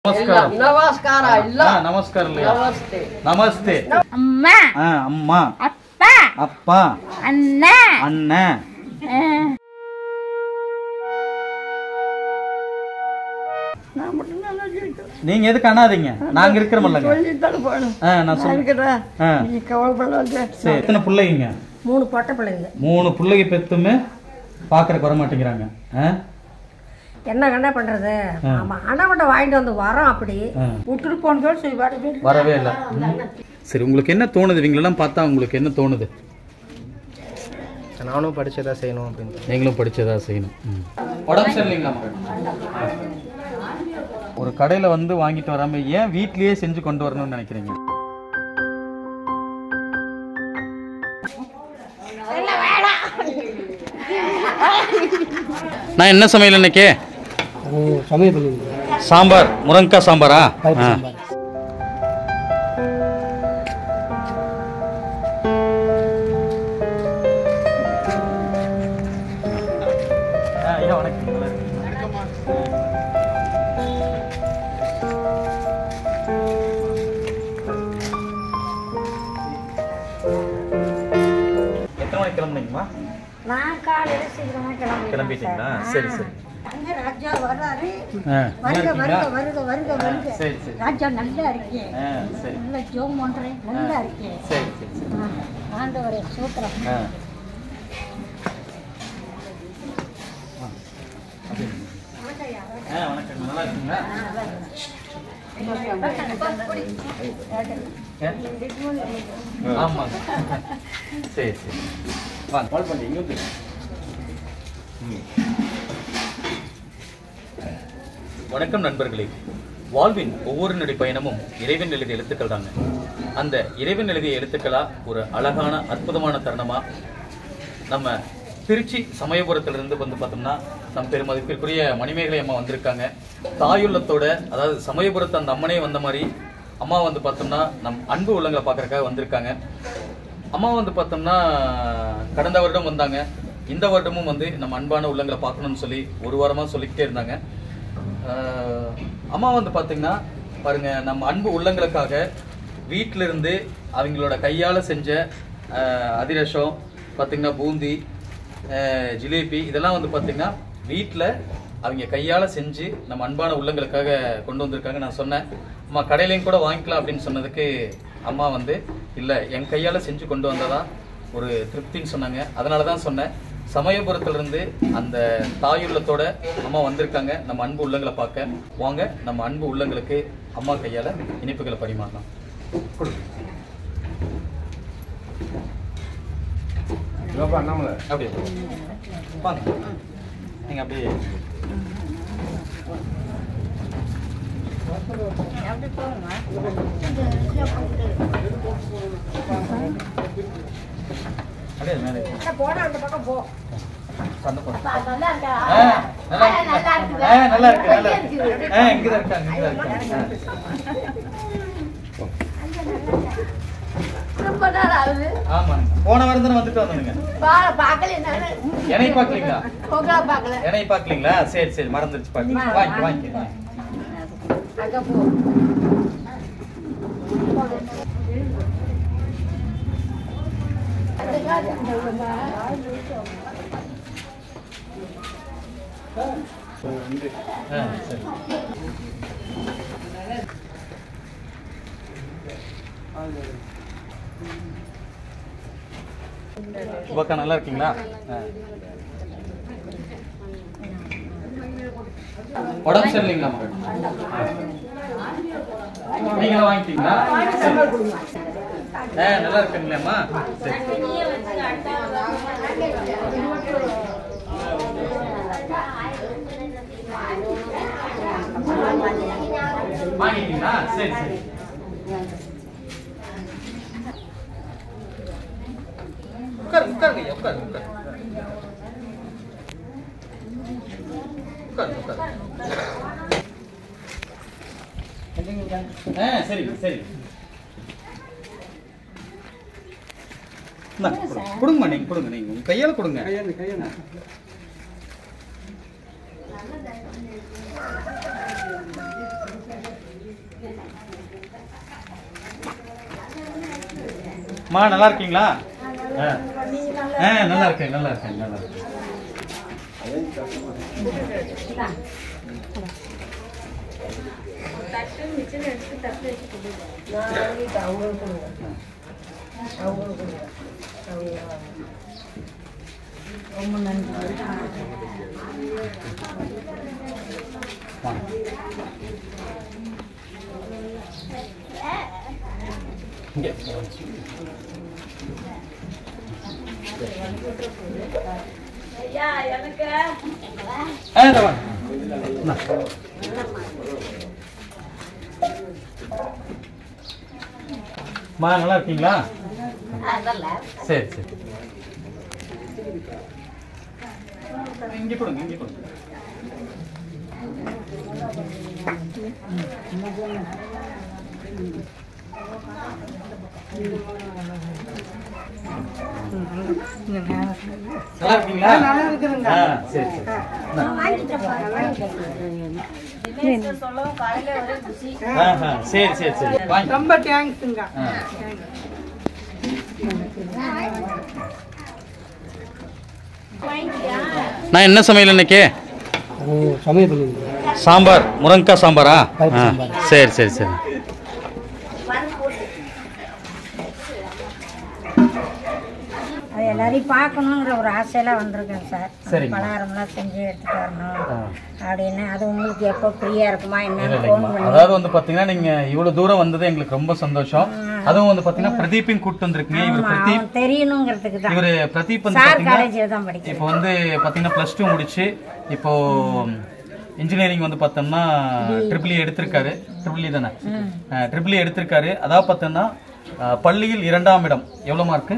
नमस्कार नमस्कार नमस्कार नमस्ते नमस्ते अम्मा अम्मा अप्पा अप्पा अन्ना अन्ना நீங்க எதுக்கு அனாதீங்க நாங்க இருக்கறோம்லங்க நான் சொல்றேன் நீ கவலைப்படாத சரி எத்தனை பிள்ளைங்க மூணு பொட்ட பிள்ளைங்க மூணு பிள்ளைங்க பெத்துமே பாக்குறக்கு வர மாட்டேங்கறாங்க என்ன கண்ணா பண்றது ஆமா அண்ணாவட்ட வாங்கிட்டு வந்து வரோம் அப்படி விட்டுட்டு போனதோட சரி வரவே இல்ல சரி உங்களுக்கு என்ன தோணுது இவங்களெல்லாம் பார்த்தா உங்களுக்கு என்ன தோணுது நானும் படிச்சதா செய்யணும் அப்படினு நீங்களும் படிச்சதா செய்யணும் உடம்பு சரியில்லைங்களா ஒரு கடையில வந்து வாங்கிட்டு வராம ஏன் வீட்லயே செஞ்சு கொண்டு வரணும்னு நினைக்கிறீங்க நான் என்ன சமையல் இன்னைக்கு சாம்பார் முருங்கக்காய் சாம்பாரா எத்தனை மணிக்கு கிளம்புனீங்கம்மா நான் காலையில சீக்கிரமா கிளம்பிட்டீங்களா சரி சரி ராஜா வராரு வருக வருக வருக வருக வருக சரி சரி ராஜா நல்லா இருக்கே சரி நல்ல ஜோம் பண்றேன் நல்லா இருக்கே சரி சரி ஆண்டவரே சூத்திரம் வணக்கம் நல்லா இருக்கீங்களா ஆமா சரி சரி வாங்க கால் பண்ணி இங்க வந்து வணக்கம் நண்பர்களே வாழ்வின் ஒவ்வொரு நொடி பயணமும் இறைவன் எழுதிய எழுத்துக்கள் தாங்க அந்த இறைவன் எழுதிய எழுத்துக்களா ஒரு அழகான அற்புதமான தருணமா நம்ம திருச்சி சமயபுரத்திலிருந்து வந்து பார்த்தோம்னா நம் பெருமதிப்பிற்குரிய மணிமேகலை அம்மா வந்திருக்காங்க தாயுள்ளத்தோட அதாவது சமயபுரத்து அந்த அம்மனே வந்த மாதிரி அம்மா வந்து பார்த்தோம்னா நம் அன்பு உள்ளங்களை பார்க்கறதுக்காக வந்திருக்காங்க அம்மா வந்து பார்த்தோம்னா கடந்த வருடம் வந்தாங்க இந்த வருடமும் வந்து நம்ம அன்பான உள்ளங்களை பார்க்கணும்னு சொல்லி ஒரு வாரமாக சொல்லிக்கிட்டே இருந்தாங்க அம்மா வந்து பார்த்தீங்கன்னா பாருங்க நம்ம அன்பு உள்ளங்களுக்காக வீட்டிலிருந்து அவங்களோட கையால் செஞ்ச அதிரசம் பார்த்தீங்கன்னா பூந்தி ஜிலேபி இதெல்லாம் வந்து பார்த்தீங்கன்னா வீட்டில் அவங்க கையால் செஞ்சு நம்ம அன்பான உள்ளங்களுக்காக கொண்டு வந்திருக்காங்க நான் சொன்னேன் அம்மா கடையிலையும் கூட வாங்கிக்கலாம் அப்படின்னு சொன்னதுக்கு அம்மா வந்து இல்லை என் கையால் செஞ்சு கொண்டு வந்ததான் ஒரு திருப்தின்னு சொன்னாங்க அதனால தான் சொன்னேன் சமயபுரத்திலிருந்து அந்த தாயுள்ளத்தோட அம்மா வந்திருக்காங்க நம்ம அன்பு உள்ளங்களை பார்க்க வாங்க நம்ம அன்பு உள்ளங்களுக்கு அம்மா கையால் இனிப்புகளை பரிமாறலாம் அப்படியே வாங்க நீங்க அப்படியே அப்படியே மேலே போட அந்த பக்கம் போ சண்டை போடு நல்லா இருக்கா நல்லா இருக்கு நல்லா இருக்கு இங்கதான் இருக்காங்க ரொம்ப நாள் ஆகுது ஆமாங்க போன வாரம் தானே வந்துட்டு வந்தீங்க பாக்கல என்னை பாக்கலீங்களா பாக்கல என்னை பாக்கலீங்களா சரி சரி மறந்துருச்சு பாக்க வாங்கி வாங்கி அங்க போ சரி சுபக்கா நல்லா இருக்கீங்களா உடம்பு சரியில்லைங்களா நீங்க வாங்கிட்டீங்களா நல்லா இருக்குங்களாம்மா சரி வாங்கிட்டீங்களா சரி சரி உட்காருங்க உட்காருங்க சரி சரி கொடுங்கம்மா நீங்க கொடுங்க நீங்க உங்க கையால கொடுங்க மா நல்லா இருக்கீங்களா? நல்லா இருக்கேன் நல்லா இருக்கேன் நல்லா இருக்கேன். ரொம்ப நன்றி. இங்கே மா நல்லா இருக்கீங்களா? சரி சரி இங்கே கொடுங்க இங்கே கொடுங்க. நல்லா இருக்கீங்களா? நல்லா இருக்குதுங்க. சரி சரி சரி சரி சரி ரொம்ப தேங்க்ஸுங்க. நான் என்ன சமையல் இன்னைக்கு? சாம்பார், முருங்கைக்காய் சாம்பாரா? சரி சரி சரி அது எல்லாரையும் பார்க்கணுங்கிற ஒரு ஆசையெல்லாம் வந்திருக்கேன் சார். சரிங்க. பலகாரம்லாம் செஞ்சு எடுத்துட்டு வரணும் அப்படின்னு. அது உங்களுக்கு எப்போ ஃப்ரீயாக இருக்குமா என்னன்னு ஃபோன் இல்லைங்கம்மா, பண்ணி. அதாவது வந்து பாத்தீங்கன்னா நீங்க இவ்வளவு தூரம் வந்தது எங்களுக்கு ரொம்ப சந்தோஷம். அதுவும் வந்து பாத்தீங்கன்னா பிரதீப்பையும் கூப்பிட்டு வந்திருக்கீங்க. இவர் பிரதீப், அவன் தெரியணுங்கிறதுக்கு தான். இவரு பிரதீப் வந்து சார் பாத்தீங்கன்னா காலேஜில் தான் படிக்கிறேன். இப்போ வந்து பாத்தீங்கன்னா +2 முடிச்சு இப்போ இன்ஜினியரிங் வந்து பார்த்தோம்னா ட்ரிபிள் எடுத்திருக்காரு. ட்ரிபிள் தானே? ட்ரிபிள் எடுத்திருக்காரு. அதாவது பார்த்தோம்னா பள்ளியில் 2ஆம் இடம். எவ்வளோ மார்க்கு?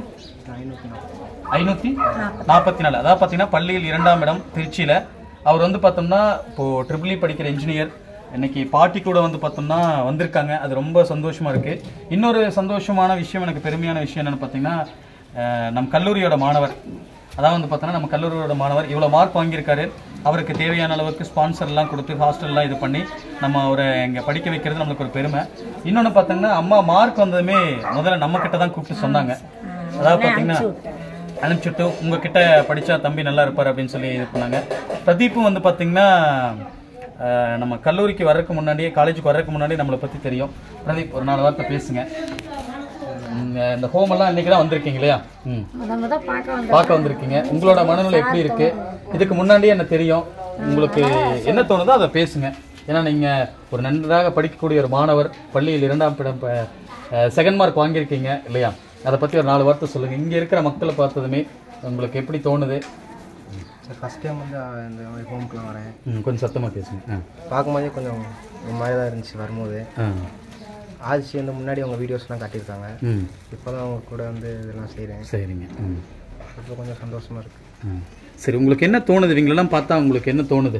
544. அதாவது பார்த்தீங்கன்னா பள்ளியில் 2ஆம் இடம் திருச்சியில். அவர் வந்து பார்த்தோம்னா இப்போ ட்ரிபிள் படிக்கிற இன்ஜினியர். இன்னைக்கு பாட்டி கூட வந்து பார்த்தோம்னா வந்திருக்காங்க. அது ரொம்ப சந்தோஷமா இருக்கு. இன்னொரு சந்தோஷமான விஷயம், எனக்கு பெருமையான விஷயம் என்னன்னு பார்த்தீங்கன்னா நம் கல்லூரியோட மாணவர், அதாவது வந்து பார்த்தோன்னா நம்ம கல்லூரியோட மாணவர் இவ்வளோ மார்க் வாங்கியிருக்காரு. அவருக்கு தேவையான அளவுக்கு ஸ்பான்சர்லாம் கொடுத்து ஹாஸ்டல்லாம் இது பண்ணி நம்ம அவரை இங்கே படிக்க வைக்கிறது நம்மளுக்கு ஒரு பெருமை. இன்னொன்று பார்த்தீங்கன்னா அம்மா மார்க் வந்ததுமே முதல்ல நம்ம கிட்ட தான் கூப்பிட்டு சொன்னாங்க. அதாவது பார்த்தீங்கன்னா அனுப்பிச்சுட்டு உங்ககிட்ட படித்தா தம்பி நல்லா இருப்பார் அப்படின்னு சொல்லி இது பண்ணாங்க. பிரதீப்பும் வந்து பார்த்தீங்கன்னா நம்ம கல்லூரிக்கு வர்றதுக்கு முன்னாடியே, காலேஜுக்கு வர்றதுக்கு முன்னாடியே நம்மளை பற்றி தெரியும். பிரதீப் ஒரு 4 வார்த்தை பேசுங்க. இந்த ஹோம் எல்லாம் இன்னைக்கு தான் வந்திருக்கீங்க இல்லையா? பார்க்க வந்திருக்கீங்க. உங்களோட மனநிலை எப்படி இருக்கு? இதுக்கு முன்னாடியே என்ன தெரியும், உங்களுக்கு என்ன தோணுதோ அதை பேசுங்க. ஏன்னா நீங்க ஒரு நன்றாக படிக்கக்கூடிய ஒரு மாணவர், பள்ளியில் 2ஆம் இடம் செகண்ட் மார்க் வாங்கியிருக்கீங்க இல்லையா? அதை பற்றி ஒரு 4 வார்த்தை சொல்லுங்க. இங்கே இருக்கிற மக்களை பார்த்ததுமே உங்களுக்கு எப்படி தோணுது? சார் ஃபஸ்ட் டைம் வந்து இந்த மாதிரி ஹோம்க்குலாம் வரேன். கொஞ்சம் சத்தமாக பேசுங்க. பார்க்கும்போதே கொஞ்சம் ஒரு மாதிரி தான் இருந்துச்சு வரும்போது. ஆதிச்சி வந்து முன்னாடி அவங்க வீடியோஸ்லாம் காட்டியிருக்காங்க. இப்போ தான் அவங்க கூட வந்து இதெல்லாம் செய்கிறேன். சரிங்க. இப்போ கொஞ்சம் சந்தோஷமாக இருக்குது. சரி, உங்களுக்கு என்ன தோணுது? இவங்களெல்லாம் பார்த்தா உங்களுக்கு என்ன தோணுது?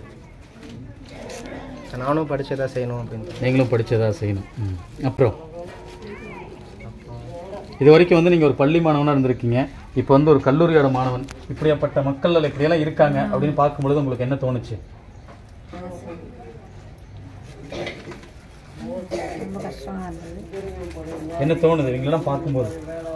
நானும் படித்ததாக செய்யணும் அப்படின்னு. நீங்களும் படித்ததாக செய்யணும். அப்புறம் இது வரைக்கும் வந்து நீங்கள் ஒரு பள்ளி மாணவனாக இருந்திருக்கீங்க. இப்போ வந்து ஒரு கல்லூரியோட மாணவன். இப்படியாப்பட்ட மக்கள் இப்படியெல்லாம் இருக்காங்க அப்படின்னு பார்க்கும்பொழுது உங்களுக்கு என்ன தோணுச்சு? என்ன தோணுது இவங்களெல்லாம் பார்க்கும்போது?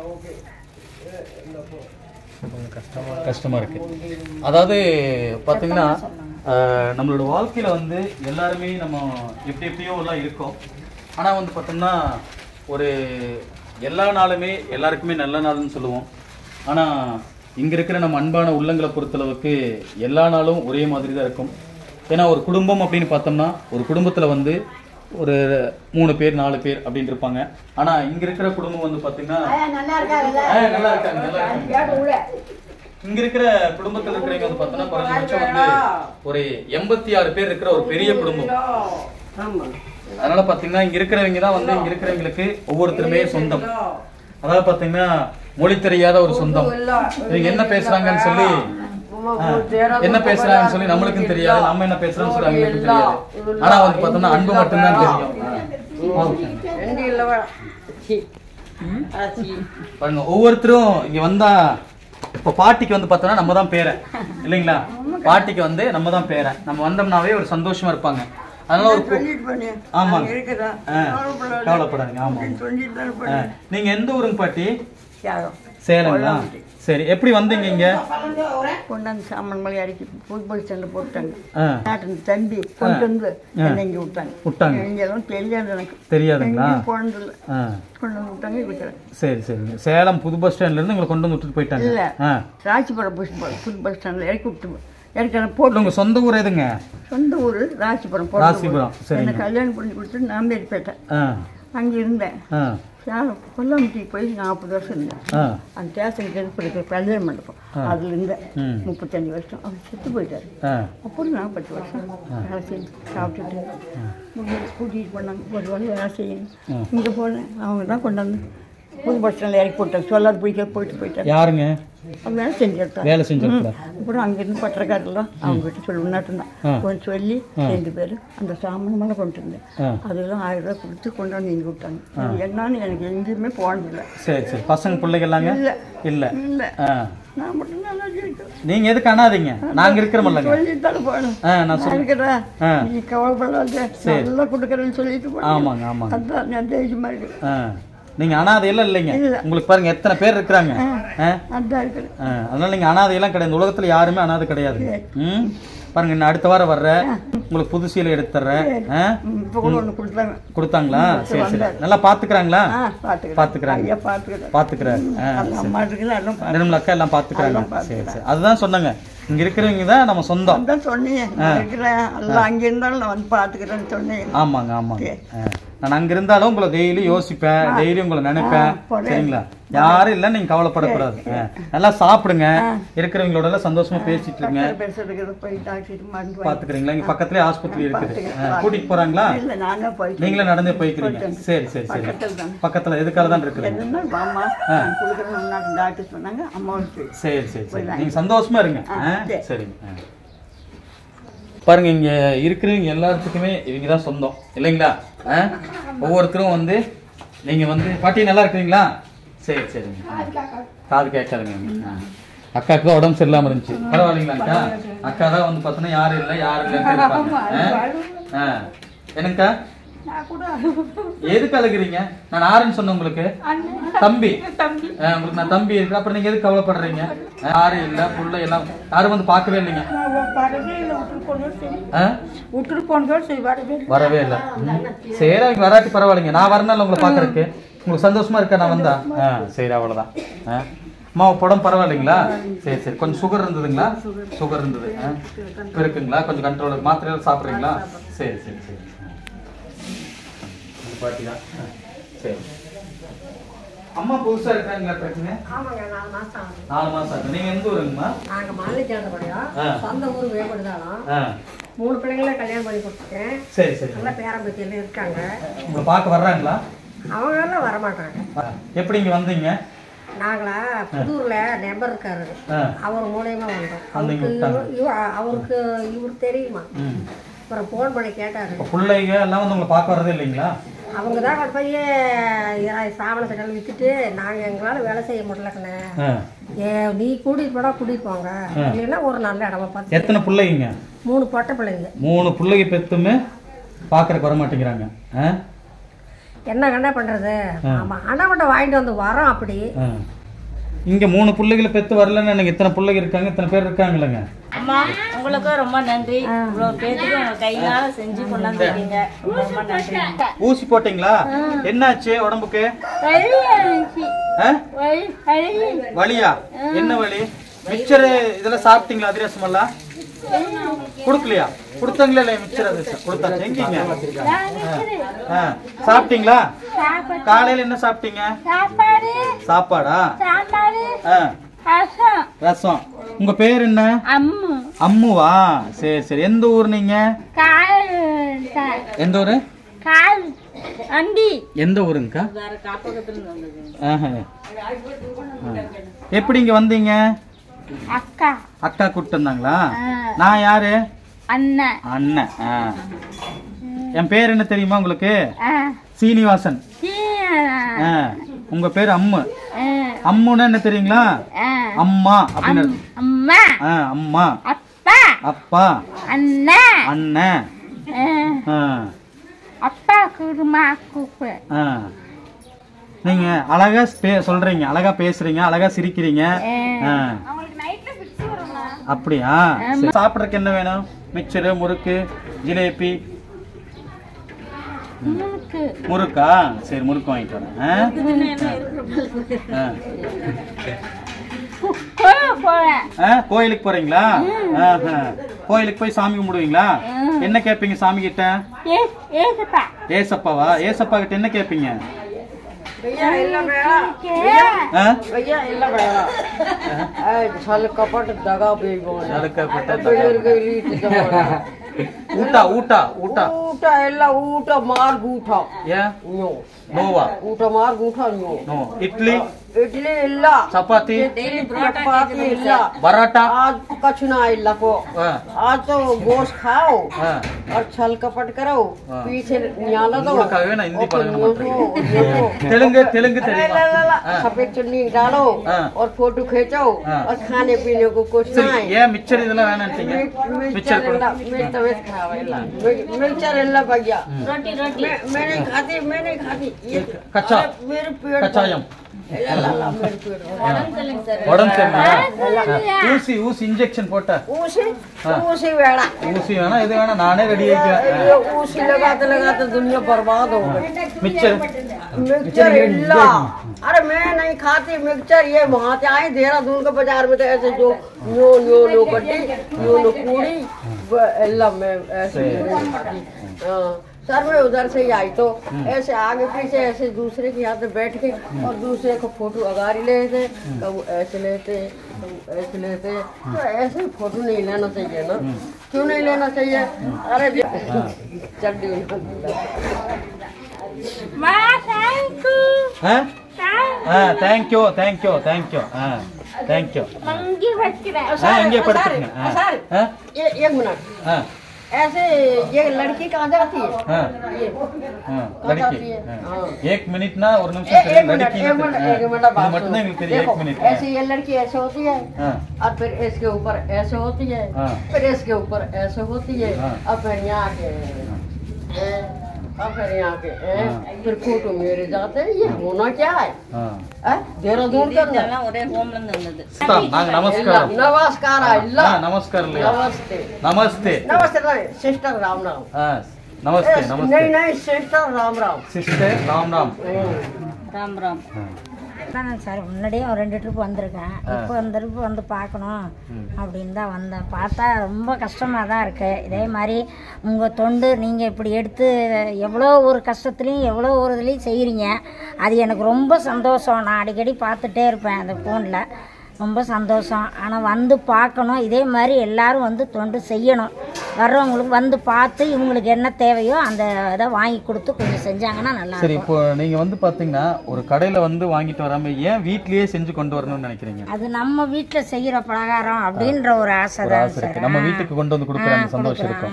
கொஞ்சம் கஷ்டமாக இருக்கு. அதாவது பார்த்தீங்கன்னா நம்மளோட வாழ்க்கையில் வந்து எல்லாருமே நம்ம எப்படியோ எல்லாம் இருக்கோம். ஆனால் வந்து பார்த்தோம்னா ஒரு எல்லா நாளுமே எல்லாருக்குமே நல்ல நாள்னு சொல்லுவோம். ஆனால் இங்கே இருக்கிற நம்ம அன்பான உள்ளங்களை பொறுத்தளவுக்கு எல்லா நாளும் ஒரே மாதிரி தான் இருக்கும். ஏன்னா ஒரு குடும்பம் அப்படின்னு பார்த்தோம்னா ஒரு குடும்பத்தில் வந்து ஒரு 3 பேர் 4 பேர் அப்படின்னு இருப்பாங்க. ஆனால் இங்கே இருக்கிற குடும்பம் வந்து பார்த்தீங்கன்னா நல்லா இருக்காங்க. இங்க இருக்கிற குடும்பத்தில் இருக்கிறவங்க வந்து பார்த்தோம்னா குறைஞ்சபட்சம் வந்து ஒரு 86 பேர் இருக்கிற ஒரு பெரிய குடும்பம். அதனால பாத்தீங்கன்னா இங்க இருக்கிறவங்க தான் வந்து இங்க இருக்கிறவங்களுக்கு ஒவ்வொருத்தருமே சொந்தம். அதாவது பாத்தீங்கன்னா மொழி தெரியாத ஒரு சொந்தம். இவங்க என்ன பேசுறாங்கன்னு சொல்லி நம்மளுக்கும் தெரியாது, நம்ம என்ன பேசுறோம்னு சொல்லி அவங்களுக்கும் தெரியாது. ஆனா வந்து பார்த்தோம்னா அன்பு மட்டும்தான் தெரியும். பாருங்க, ஒவ்வொருத்தரும் இங்க வந்தா இப்ப பாட்டிக்கு வந்து பார்த்தோம்னா நம்ம தான் பேரை இல்லைங்களா? பாட்டிக்கு வந்து நம்ம தான் பேரை. நம்ம வந்தோம்னாவே ஒரு சந்தோஷமா இருப்பாங்க. அதனால ஒரு ஆமாங்க, கவலைப்படாதீங்க. ஆமா, நீங்க எந்த ஊருங்க பாட்டி? சேலங்களா? சரி, எப்படி வந்தீங்க இங்க? கொண்டாந்து சாமான் மலை அடிக்கி புது பஸ் ஸ்டாண்டில் போட்டாங்க. நாட்டு தம்பி கொண்டு வந்து என்னை இங்கே விட்டாங்க. இங்கே எதுவும் தெரியாது, எனக்கு தெரியாதுங்களா? போனதில்லை, கொண்டு வந்து விட்டாங்க இருக்கிறேன். சரி சரிங்க. சேலம் புது பஸ் ஸ்டாண்ட்ல இருந்து உங்களை கொண்டு வந்து விட்டுட்டு போயிட்டாங்க? இல்லை, ராசிபுரம் புது பஸ் ஸ்டாண்டில் இறக்கி விட்டு எனக்கு போட்டு. உங்க சொந்த ஊர் எதுங்க? சொந்த ஊர் ராசிபுரம். ராசிபுரம். சரி. என்ன கல்யாணம் பண்ணி கொடுத்துட்டு நான் பேட்டேன். அங்கே இருந்தேன். கொல்லாமட்டிக்கு போய் 40 வருஷம் இருந்தேன். அந்த ஸ்டேஷனுக்கு இருக்கிற கல்யாண மண்டபம் அதில் இருந்தேன் 35 வருஷம். அவர் செத்து போயிட்டாரு. அப்புறம் 40 வருஷம் வேலை செஞ்சு சாப்பிட்டுட்டு கூட்டிகிட்டு போனாங்க. ஒரு வேலை வேலை செய்யணும். இங்கே போனேன், அவங்க தான் கொண்டாந்து புது பஸ் ஸ்டாண்டில் இறக்கி போட்டாங்க. சொல்லாது போயிட்டாங்க. யாருங்க? வேலை செஞ்சு அப்புறம் அங்கேருந்து பத்திரக்காரெல்லாம் அவங்க கிட்ட சொல்லி முன்னாட்டம் கொஞ்சம் சொல்லி 2 பேர் அந்த சாமான் மேலே கொண்டு இருந்தேன். அதெல்லாம் 1000 ரூபா கொடுத்து கொண்டாந்து நீங்க விட்டாங்க. என்னன்னு எனக்கு எங்கேயுமே போனதில்லை. சரி சரி. பசங்க பிள்ளைங்க எல்லாங்க? இல்லை இல்லை இல்லை, நான் மட்டும் நல்லா இருக்கேன். நீங்க எதுக்கு அண்ணாதீங்க, நாங்க இருக்கிறோம்ல. சொல்லிட்டாலும் போகணும், நான் இருக்கிறேன், நீ கவலைப்படாத, நல்லா கொடுக்குறேன்னு சொல்லிட்டு போனேன். ஆமாங்க ஆமாங்க, அதான் நான் தைரியமா இருக்கு. நீங்க அனாதை எல்லாம் இல்லைங்க. உங்களுக்கு பாருங்க எத்தனை பேர் இருக்கிறாங்க. அதனால நீங்க அனாதை எல்லாம் கிடையாது. உலகத்துல யாருமே அனாதை கிடையாது. பாருங்க, இன்னும் அடுத்த வாரம் வர்ற உங்களுக்கு புது சீலை எடுத்துறேன். கொடுத்தாங்களா? சரி சரி. நல்லா பாத்துக்கிறாங்களா? பாத்துக்கிறாங்க. நிர்மலா அக்கா எல்லாம் பாத்துக்கிறாங்க. சரி சரி. அதுதான் சொன்னாங்க, இங்க இருக்கிறவங்க தான் நம்ம சொந்தம். அங்க இருந்தாலும் நான் வந்து பாத்துக்கிறேன்னு சொன்னேன். ஆமாங்க ஆமாங்க. நான் அங்க இருந்தாலும் உங்களை டெய்லி யோசிப்பேன், டெய்லி உங்களை நினைப்பேன். சரிங்களா? யாரும் இல்ல, நீங்க கவலைப்படக்கூடாது. நல்லா சாப்பிடுங்க, இருக்கிறவங்களோட எல்லாம் சந்தோஷமா பேசிட்டு இருங்க. பாத்துக்கிறீங்களா? இங்க பக்கத்துலயே ஆஸ்பத்திரி இருக்குது. கூட்டிட்டு போறாங்களா? நீங்களே நடந்தே போய்க்கிறீங்க? சரி சரி சரி. பக்கத்துல எதுக்காக தான் இருக்குது? சரி சரி சரி. நீங்க சந்தோஷமா இருங்க. சரிங்க. பாருங்க, இங்க இருக்கிறவங்க எல்லாத்துக்குமே இவங்க தான் சொந்தம் இல்லைங்களா? ஒவ்வொருத்தரும் வந்து நீங்க வந்து பாட்டி நல்லா இருக்கிறீங்களா? சரி சரிங்க. காது கேட்காதுங்க. அக்காவுக்கு உடம்பு சரியில்லாம இருந்துச்சு. பரவாயில்லைங்களா அக்கா? அக்கா தான் வந்து பார்த்தோன்னா யாரும் இல்லை யாரும் இல்லைன்னு. என்னங்கக்கா எதுக்கு அழுகிறீங்க? நான் ஆறுன்னு சொன்னேன் உங்களுக்கு. தம்பி உங்களுக்கு நான் தம்பி இருக்கு. அப்புறம் நீங்க எதுக்கு கவலைப்படுறீங்க? யாரும் இல்ல, புள்ள எல்லாம் யாரும் வந்து பார்க்கவே இல்லைங்க. வரவே இல்லை. சரி, அவங்க வராட்டி பரவாயில்லைங்க. நான் வரனால உங்களை பாக்குறதுக்கு உங்களுக்கு சந்தோஷமா இருக்கா? நான் வந்தா சரி, அவ்வளவுதான். அம்மா உடம்பு பரவாயில்லைங்களா? சரி சரி. கொஞ்சம் சுகர் இருந்ததுங்களா? சுகர் இருந்தது இருக்குங்களா? கொஞ்சம் கண்ட்ரோல் மாத்திரைகள் சாப்பிட்றீங்களா? சரி சரி சரி. பாட்டிதான். சரி. அம்மா புதுசா இருக்காங்களா? பிரச்சனை 4 மாசம் ஆகுது. நீங்க எந்த ஊருங்கம்மா? நாங்க மாலை சேர்ந்தபடியா, சொந்த ஊர் வேப்படுதாலும் 3 பிள்ளைங்கள கல்யாணம் பண்ணி கொடுத்துட்டேன். சரி சரி. நல்லா பேரம்பத்தி எல்லாம் இருக்காங்க. உங்களை பார்க்க வர்றாங்களா? அவங்க எல்லாம் வரமாட்டாங்க. எப்படி இங்க வந்தீங்க? நாங்களா புதூர்ல நம்பர் இருக்காரு, அவர் மூலியமா வந்தோம். அவருக்கு இவர் தெரியுமா? அப்புறம் போன் பண்ணி கேட்டாரு. பிள்ளைங்க எல்லாம் வந்து உங்களை பார்க்க வரதே இல்லைங்களா? அவங்க தான் கொண்டு போய் சாவண சட்டல் வித்துட்டு நாங்க எங்களால வேலை செய்ய முடியலக்கண்ணே, நீ கூட்டிட்டு போடா கூட்டிட்டு போங்க, இல்லைன்னா ஒரு நல்ல இடமா பார்த்து. எத்தனை பிள்ளைங்க? 3 பொட்டை பிள்ளைங்க. 3 பிள்ளைங்க பெத்துமே பாக்குறதுக்கு வர மாட்டேங்கிறாங்க. என்ன கண்ணா பண்றது? ஆமா, அண்ணாவட்ட வாங்கிட்டு வந்து வரோம். அப்படி இங்க 3 பிள்ளைகளை பெத்து வரலன்னு எனக்கு இத்தனை பிள்ளைங்க இருக்காங்க, இத்தனை பேர் இருக்காங்களங்க. அம்மா உங்களுக்கும் ரொம்ப நன்றி. இவ்வளவு பேருக்கு கையால செஞ்சு கொண்டாந்துருக்கீங்க, ரொம்ப நன்றி. ஊசி போட்டீங்களா? என்னாச்சு உடம்புக்கு? வலியா? என்ன வலி? மிச்சர் இதெல்லாம் சாப்பிட்டீங்களா? அதிரசம் எல்லாம் கொடுக்கலையா? கொடுத்தாங்களா? இல்லையா? மிச்சர் அதிரசம் கொடுத்தாச்சு. எங்கீங்க சாப்பிட்டீங்களா? காலையில என்ன சாப்பிட்டீங்க? சாப்பாடா? ரசம். உங்க பேர் என்ன? அம்முவா? சரி சரி. எந்த ஊர் நீங்க? எந்த ஊரு? எந்த ஊருங்கக்கா? எப்படி இங்க வந்தீங்க? அக்கா. அக்கா கூப்பிட்டு வந்தாங்களா? நான் யாரு? அண்ணன். அண்ணன். என் பேர் என்ன தெரியுமா உங்களுக்கு? சீனிவாசன். உங்க பேர் அம்மு. அம்முன்னா என்ன தெரியுங்களா? அம்மா அப்படின்னு. அம்மா. அம்மா. அப்பா. அப்பா. அண்ணன். அண்ணன். அப்பா குருமா கூப்பு. நீங்க அழகா சொல்றீங்க, அழகா பேசுறீங்க, அழகா சிரிக்கிறீங்க. அப்படியா? சாப்பிட்றதுக்கு என்ன வேணும்? மிச்சரு, முறுக்கு, ஜிலேபி, முறுக்கா? சரி, முறுக்கு வாங்கிட்டு வரேன். கோயிலுக்கு போறீங்களா? கோயிலுக்கு போய் சாமி கும்பிடுவீங்களா? என்ன கேட்பீங்க சாமி கிட்ட? ஏசப்பாவா? ஏசப்பா கிட்ட என்ன கேட்பீங்க? ಊಟ ಊಟ ಊಟ ಊಟ ಎಲ್ಲ ಊಟ ಮಾರ್ಗೂಟ ನೋವಾ ಊಟ ಮಾರ್ಗೂಟ ನೋ ಇಡ್ಲಿ इडली ಇಲ್ಲ ಚಪಾತಿ चपाती ಇಲ್ಲ पराठा आज कुछ ना इल्ला को आज तो गोश्त खाओ और छल कपट करो पीछे न्याला दो ना हिंदी तेलुगु तेलुगु सफेद चुन्नी डालो और फोटो खींचो और खाने पीने को कुछ ना है ये मिक्सचर ಇದೆಲ್ಲ வேணாಂತೀங்க मिक्सचर मेरी तबीयत खराब है मिक्सचर इल्ला भैया मैंने खाती ये कच्चा मेरे पेट कच्चायम ஊசி இன்ஜெக்ஷன் போட்ட ஊசி வேணா இது வேணா நானே ரெடி ஊசி लगाते दुनिया बर्बाद हो गई मिक्सचर इल्ला अरे मैं नहीं खाती मिक्सचर ये वहाँ से आए देहरादून के बाजार में तो ऐसे जो नो गड्डी नो कूड़ी इल्ला मैं ऐसे सर मैं उधर से ही आई तो ऐसे आगे पीछे ऐसे दूसरे के हाथ में बैठ के और दूसरे को फोटो अगारी लेते, कब ऐसे लेते, तो ऐसे फोटो नहीं लेना चाहिए ना। क्यों नहीं लेना चाहिए? अरे चड्डी थैंक यू एक मिनट ऐसे ये लड़की कहाँ जाती है? लड़की एक मिनट ना और ऐसे ये लड़की ऐसे होती है और फिर इसके ऊपर ऐसे होती है, फिर इसके ऊपर ऐसे होती है और फिर यहाँ के फिर फोटो मेरे जाते हैं। ये होना क्या है? देहरादून का नमस्कार नमस्कार नमस्कार नमस्ते नमस्ते नमस्ते सिस्टर राम राम नमस्ते नमस्ते नहीं सिस्टर राम राम सिस्टर राम राम राम राम நான் சார் முன்னாடியே ஒரு 2 ட்ரிப் வந்திருக்கேன். இப்போ அந்த ட்ரிப் வந்து பார்க்கணும் அப்படின்னு தான் வந்தேன். பார்த்தா ரொம்ப கஷ்டமாக தான் இருக்குது. இதே மாதிரி உங்கள் தொண்டு நீங்கள் இப்படி எடுத்து எவ்வளோ ஒரு கஷ்டத்துலேயும் எவ்வளோ ஒரு இதுலேயும் செய்கிறீங்க. அது எனக்கு ரொம்ப சந்தோஷம். நான் அடிக்கடி பார்த்துட்டே இருப்பேன் அந்த ஃபோனில். ரொம்ப சந்தோஷம். ஆனால் வந்து பார்க்கணும். இதே மாதிரி எல்லோரும் வந்து தொண்டு செய்யணும். வர்றவங்களுக்கு வந்து பார்த்து இவங்களுக்கு என்ன தேவையோ அந்த இதை வாங்கி கொடுத்து கொஞ்சம் செஞ்சாங்கன்னா நல்லா. சரி, இப்போ நீங்கள் வந்து பார்த்தீங்கன்னா ஒரு கடையில் வந்து வாங்கிட்டு வராமல் ஏன் வீட்லேயே செஞ்சு கொண்டு வரணும்னு நினைக்கிறீங்க? அது நம்ம வீட்டில் செய்கிற பலகாரம் அப்படின்ற ஒரு ஆசை தான் சார். நம்ம வீட்டுக்கு கொண்டு வந்து கொடுக்குற அந்த சந்தோஷம் இருக்கும்.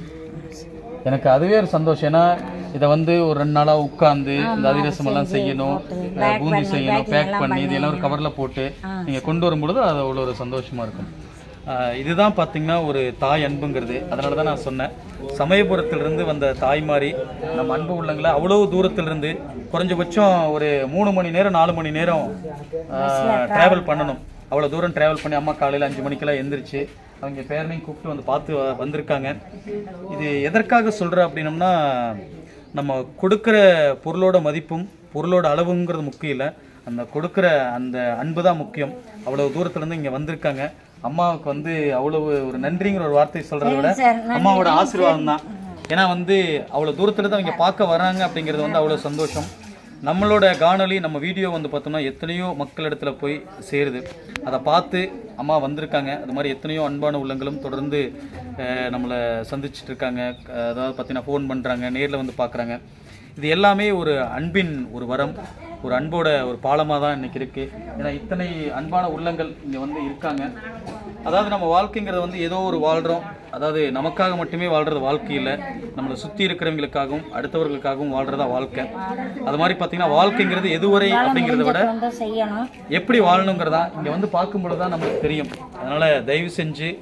எனக்கு அதுவே ஒரு சந்தோஷம். ஏன்னா இதை வந்து ஒரு 2 நாளாக உட்காந்து இந்த அதிரசம் எல்லாம் செய்யணும், பூந்தி செய்யணும், பேக் பண்ணி இதெல்லாம் ஒரு கவரில் போட்டு நீங்கள் கொண்டு வரும்பொழுது அது அவ்வளோ ஒரு சந்தோஷமாக இருக்கும். இதுதான் பார்த்தீங்கன்னா ஒரு தாய் அன்புங்கிறது. அதனால தான் நான் சொன்னேன், சமயபுரத்திலிருந்து வந்த தாய்மாரி நம்ம அன்பு உள்ளங்களை அவ்வளோ தூரத்திலிருந்து குறைஞ்சபட்சம் ஒரு 3 மணி நேரம் 4 மணி நேரம் ட்ராவல் பண்ணணும். அவ்வளோ தூரம் ட்ராவல் பண்ணி அம்மா காலையில் 5 மணிக்கெல்லாம் எந்திரிச்சு அவங்க பேரனையும் கூப்பிட்டு வந்து பார்த்து வந்திருக்காங்க. இது எதற்காக சொல்கிறேன் அப்படின்னம்னா, நம்ம கொடுக்குற பொருளோட மதிப்பும் பொருளோட அளவுங்கிறது முக்கியம் இல்லை, அந்த கொடுக்குற அந்த அன்பு தான் முக்கியம். அவ்வளோ தூரத்துலேருந்து இங்கே வந்திருக்காங்க. அம்மாவுக்கு வந்து அவ்வளவு ஒரு நன்றிங்கிற ஒரு வார்த்தை சொல்கிறத விட அம்மாவோட ஆசீர்வாதம் தான். ஏன்னா வந்து அவ்வளோ தூரத்துலேருந்து அவங்க பார்க்க வராங்க அப்படிங்கிறது வந்து அவ்வளோ சந்தோஷம். நம்மளோட காணொலி நம்ம வீடியோ வந்து பார்த்தோம்னா எத்தனையோ மக்களிடத்துல போய் சேருது. அதை பார்த்து அம்மா வந்திருக்காங்க. அது மாதிரி எத்தனையோ அன்பான உள்ளங்களும் தொடர்ந்து நம்மளை சந்திச்சுட்டு இருக்காங்க. அதாவது பார்த்தீங்கன்னா ஃபோன் பண்ணுறாங்க, நேரில் வந்து பார்க்குறாங்க. இது எல்லாமே ஒரு அன்பின் ஒரு வரம், ஒரு அன்போட ஒரு பாலமாக தான் இன்றைக்கி இருக்குது. ஏன்னா இத்தனை அன்பான உள்ளங்கள் இங்கே வந்து இருக்காங்க. அதாவது நம்ம வாழ்க்கைங்கிறது வந்து ஏதோ ஒரு வாழ்கிறோம், அதாவது நமக்காக மட்டுமே வாழ்கிறது வாழ்க்கை இல்லை, நம்மளை சுற்றி இருக்கிறவங்களுக்காகவும் அடுத்தவர்களுக்காகவும் வாழ்கிறதா வாழ்க்கை. அது மாதிரி பார்த்தீங்கன்னா வாழ்க்கைங்கிறது எதுவரை அப்படிங்கிறத விட எப்படி வாழணுங்கிறதா இங்கே வந்து பார்க்கும்பொழுது தான் நமக்கு தெரியும். அதனால் தயவு செஞ்சு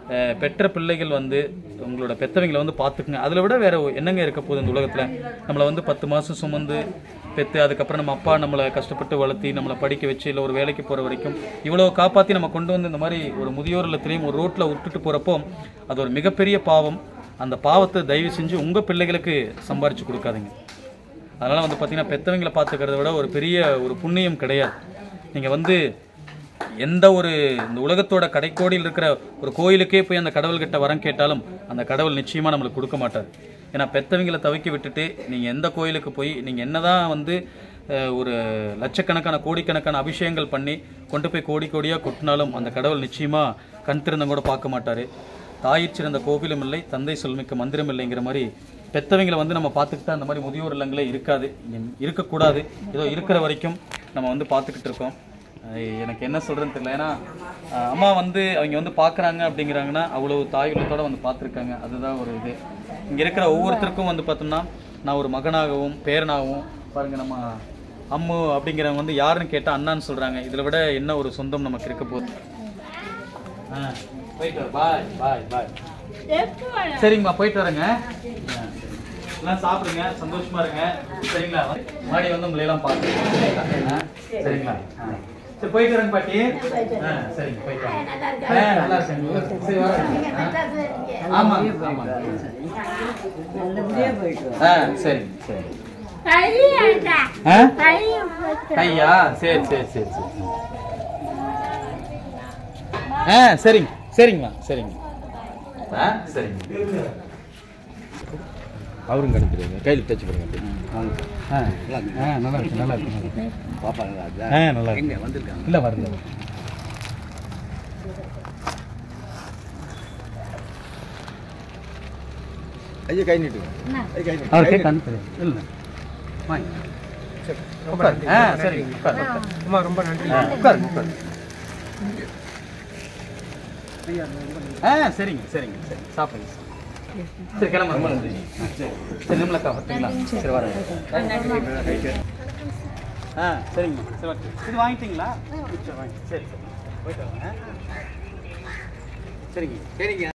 பெற்ற பிள்ளைகள் வந்து உங்களோட பெற்றவங்களை வந்து பார்த்துக்குங்க. அதில் விட வேறு என்னங்க இருக்க போகுது இந்த உலகத்தில்? நம்மளை வந்து 10 மாதம் சுமந்து பெற்று அதுக்கப்புறம் நம்ம அப்பா நம்மளை கஷ்டப்பட்டு வளர்த்தி நம்மளை படிக்க வச்சு இல்லை ஒரு வேலைக்கு போகிற வரைக்கும் இவ்வளோ காப்பாற்றி நம்ம கொண்டு வந்து இந்த மாதிரி ஒரு முதியோர் இல்லத்திலையும் ஒரு ரோட்டில் விட்டுட்டு போகிறப்போ அது ஒரு மிகப்பெரிய பாவம். அந்த பாவத்தை தயவு செஞ்சு உங்கள் பிள்ளைகளுக்கு சம்பாரித்து கொடுக்காதீங்க. அதனால் வந்து பார்த்திங்கன்னா பெற்றவங்களை பார்த்துக்கிறத விட ஒரு பெரிய ஒரு புண்ணியம் கிடையாது. நீங்கள் வந்து எந்த ஒரு இந்த உலகத்தோட கடைக்கோடியில் இருக்கிற ஒரு கோயிலுக்கே போய் அந்த கடவுள்கிட்ட வரம் கேட்டாலும் அந்த கடவுள் நிச்சயமாக நம்மளுக்கு கொடுக்க மாட்டார். ஏன்னா பெற்றவங்களை தவிக்க விட்டுட்டு நீங்கள் எந்த கோயிலுக்கு போய் நீங்கள் என்ன தான் வந்து ஒரு லட்சக்கணக்கான கோடிக்கணக்கான அபிஷேகங்கள் பண்ணி கொண்டு போய் கோடி கோடியாக கொட்டினாலும் அந்த கடவுள் நிச்சயமாக கண் திறந்தம் கூட பார்க்க மாட்டார். தாயிற் சிறந்த கோவிலும் இல்லை, தந்தை சொல்மிக்க மந்திரம் இல்லைங்கிற மாதிரி பெற்றவங்களை வந்து நம்ம பார்த்துக்கிட்டா அந்த மாதிரி முதியோர் இல்லங்களே இருக்காது, இருக்கக்கூடாது. ஏதோ இருக்கிற வரைக்கும் நம்ம வந்து பார்த்துக்கிட்டு இருக்கோம். எனக்கு என்ன சொல்கிறேன்னு தெரியல. ஏன்னா அம்மா வந்து அவங்க வந்து பார்க்குறாங்க அப்படிங்கிறாங்கன்னா அவ்வளோ தாய் உள்ளத்தோடு வந்து பார்த்துருக்காங்க. அதுதான் ஒரு இது. இங்கே இருக்கிற ஒவ்வொருத்தருக்கும் வந்து பார்த்தோம்னா நான் ஒரு மகனாகவும் பேரனாகவும் பாருங்கள், நம்ம அம்மு அப்படிங்கிறவங்க வந்து யாருன்னு கேட்டால் அண்ணான்னு சொல்கிறாங்க. இதில் விட என்ன ஒரு சொந்தம் நமக்கு இருக்க போகுது? போயிட்டு வர. பாய் பாய் பாய். சரிங்கம்மா, போயிட்டு வரேங்க. எல்லாம் சாப்பிடுங்க, சந்தோஷமா இருங்க. சரிங்களா? மாடி வந்து உங்களையெல்லாம் பார்த்துருக்கேன். சரிங்களா? சரி, போயிட்டு வரேங்க பாட்டி. சரிங்க, போயிட்டு வரேன். நல்லா இருக்கேன். சரி, வரேன். ஆமாங்க ஆமாங்க. சரிங்க சரி. கையா? சரி சரி சரி சரி. சரிங்க சரிங்கம்மா சரிங்க. சரிங்க. அவரும் கணிக்கிறீங்க, கையில் டச் பண்ணுங்க. நல்லா இருக்கு நல்லா இருக்கு. பாப்பா நல்லா இருக்கா? நல்லா இருக்கு. வந்திருக்காங்க? இல்லை வரல. ஐயா கை நீட்டுங்க. அவர் கேட்க இல்லை சரி உட்காரு. அம்மா ரொம்ப நன்றி. உட்காரு உட்காரு. சரிங்க சரிங்க சரி, சாப்பிடுங்க. சரி, கிளம்ப. ரொம்ப நன்றி. சரி, நிம்மலக்கா பார்த்தீங்களா? சரி, வரேன். சரிங்க சரி, இது வாங்கிட்டீங்களா? சரி சரி, போயிட்டு வாங்க. சரிங்க சரிங்க.